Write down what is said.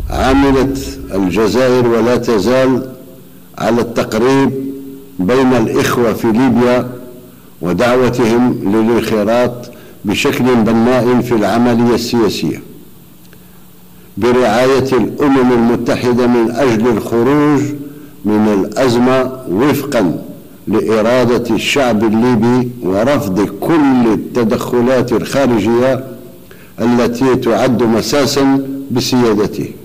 عملت الجزائر ولا تزال على التقريب بين الإخوة في ليبيا ودعوتهم للانخراط بشكل بناء في العملية السياسية برعاية الأمم المتحدة من أجل الخروج من الأزمة وفقا لإرادة الشعب الليبي ورفض كل التدخلات الخارجية التي تعد مساسا بسيادته.